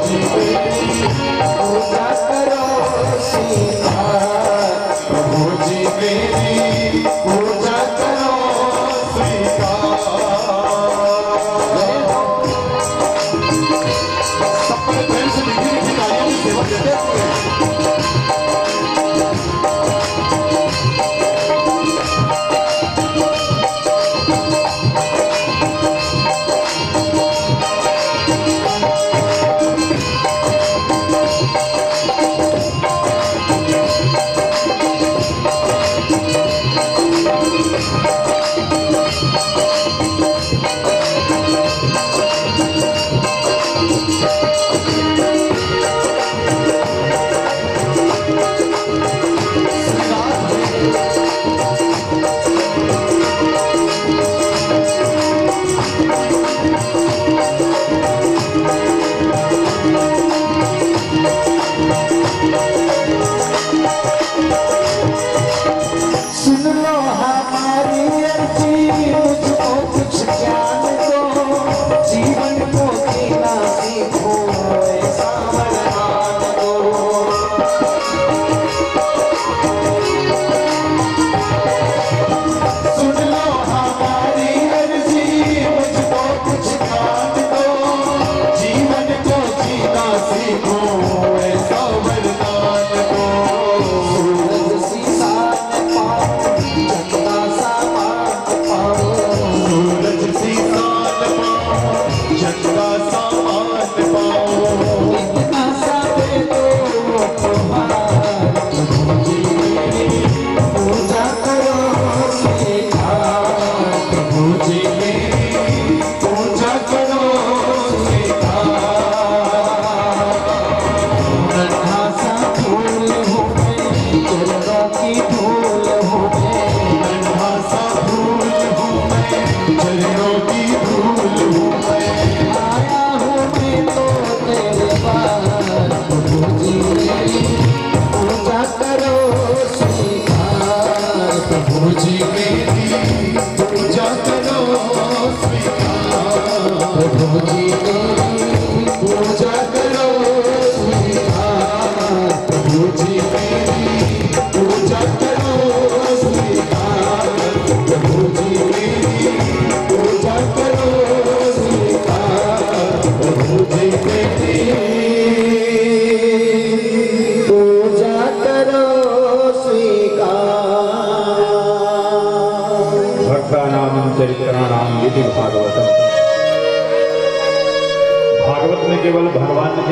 भागवत में केवल भगवान के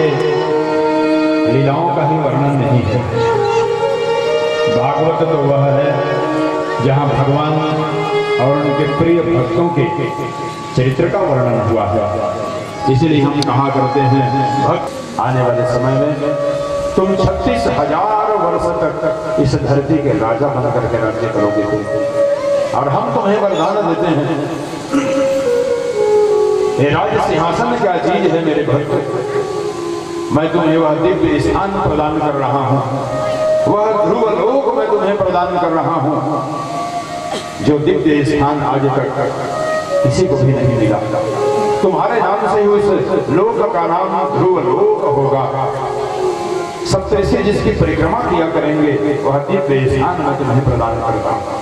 लीलाओं का ही वर्णन नहीं है। भागवत तो वह है जहां भगवान और उनके प्रिय भक्तों के चरित्र का वर्णन हुआ है। इसलिए हम कहा करते हैं भक्त आने वाले समय में तुम 36,000 वर्ष तक इस धरती के राजा बन करके राज्य करोगे और हम तुम्हें वरदान देते हैं। ये राज सिंहासन क्या चीज है मेरे भक्त, मैं तुम्हें वह दिव्य स्थान प्रदान कर रहा हूँ, वह ध्रुव लोक मैं तुम्हें प्रदान कर रहा हूँ जो दिव्य स्थान आज तक किसी को भी नहीं मिला। तुम्हारे नाम से ही उस लोक का नाम ध्रुव लोक होगा। सप्तऋषि जिसकी परिक्रमा किया करेंगे वह दिव्य स्थान मैं तुम्हें प्रदान करता हूँ।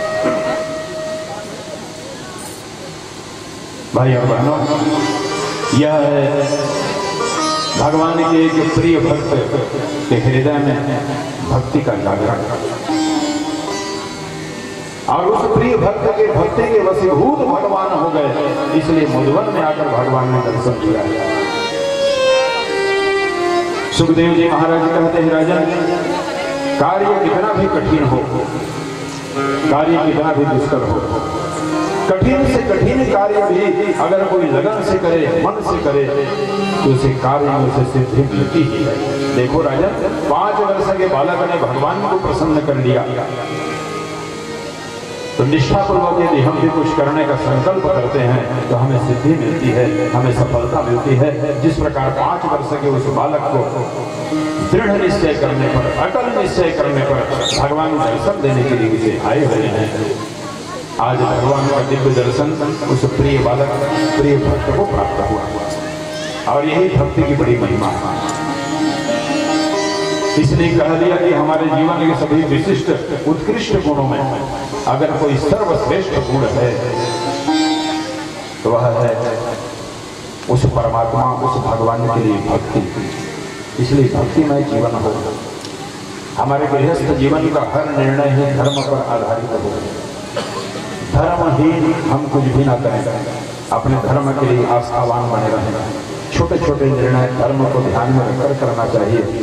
भाई और बहनों, यह है भगवान के एक प्रिय भक्त के हृदय में भक्ति का जागरण और उस प्रिय भक्त के भक्ति के वशीभूत भगवान हो गए। इसलिए मधुवन में आकर भगवान ने दर्शन दिया। सुखदेव जी महाराज कहते हैं, राजन कार्य कितना भी कठिन हो, कार्य कितना भी दुष्कर हो, कठिन से कठिन कार्य भी अगर कोई लगन से करे, मन से करे तो उसे कार्य में उसे सिद्धि मिलती ही है। देखो राजन, 5 वर्ष के बालक ने भगवान को प्रसन्न कर लिया तो निष्ठापूर्वक यदि हम भी कुछ करने का संकल्प करते हैं तो हमें सिद्धि मिलती है, हमें सफलता मिलती है। जिस प्रकार 5 वर्ष के उस बालक को दृढ़ निश्चय करने पर, अटल निश्चय करने पर भगवान दर्शन देने के लिए उसे आए हुए हैं। आज भगवान का दिव्य दर्शन उस प्रिय बालक, प्रिय भक्त को प्राप्त हुआ। और यही भक्ति की बड़ी महिमा है। इसलिए कह दिया कि हमारे जीवन के सभी विशिष्ट उत्कृष्ट गुणों में अगर कोई सर्वश्रेष्ठ गुण है तो वह है उस परमात्मा, उस भगवान के लिए भक्ति। इसलिए भक्तिमय जीवन हो। हमारे गृहस्थ जीवन का हर निर्णय ही धर्म पर आधारित हो। धर्महीन हम कुछ भी ना करें, अपने धर्म के लिए आस्थावान बने रहें। छोटे छोटे निर्णय धर्म को ध्यान में रखकर करना चाहिए।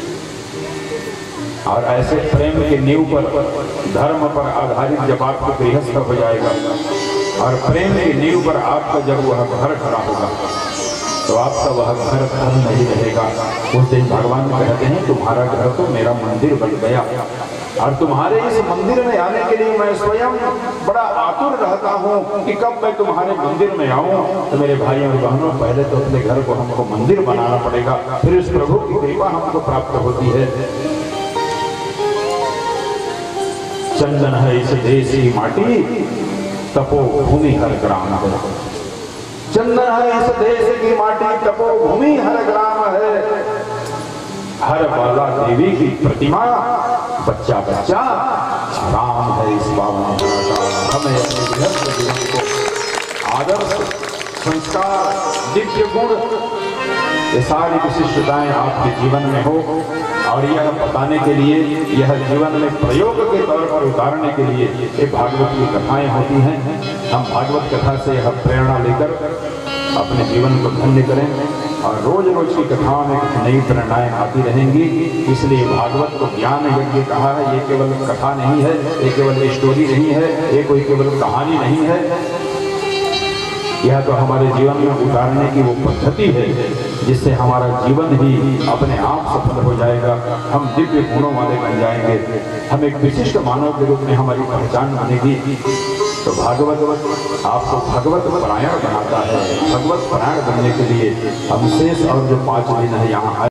और ऐसे प्रेम के नींव पर, धर्म पर आधारित जब आपको गृहस्थ हो जाएगा और प्रेम के नींव पर आपका जब वह घर खड़ा होगा तो आपका वह घर धर्म नहीं रहेगा। उस दिन भगवान कहते हैं तुम्हारा घर तो मेरा मंदिर बन गया। और तुम्हारे इस मंदिर में आने के लिए मैं स्वयं बड़ा आतुर रहता हूँ कि कब मैं तुम्हारे मंदिर में आऊँ। तो मेरे भाइयों और बहनों, पहले तो अपने घर को हमको मंदिर बनाना पड़ेगा, फिर इस प्रभु की कृपा हमको प्राप्त होती है। चंदन है इस देश की माटी, तपो भूमि हर ग्राम है। चंदन है इस देश की माटी, तपो भूमि हर ग्राम है। हर बाला देवी की प्रतिमा, बच्चा बच्चा राम है इस पावन का। हमें अपने गृहस्थ जीवन को आदर्श, संस्कार, दिव्य गुण, ये सारी विशिष्टताएं आपके जीवन में हो। और यह बताने के लिए, यह जीवन में प्रयोग के तौर पर उतारने के लिए ये भागवत की कथाएं होती हैं। हम भागवत कथा से यह प्रेरणा लेकर अपने जीवन को धन्य करें और रोज रोज की कथाओं में कुछ नई प्रेरणाएं आती रहेंगी। इसलिए भागवत को ज्ञान यज्ञ कहा है। ये केवल कथा नहीं है, ये केवल स्टोरी नहीं है, ये कोई केवल कहानी नहीं है। यह तो हमारे जीवन में उतारने की वो पद्धति है जिससे हमारा जीवन ही अपने आप सफल हो जाएगा। हम दिव्य गुणों वाले बन जाएंगे, हम एक विशिष्ट मानव के रूप में हमारी पहचान बनेगी। तो भागवत आपको भगवत परायण बनाता है। भगवत परायण बनने के लिए हम शेष और जो 5 दिन है यहाँ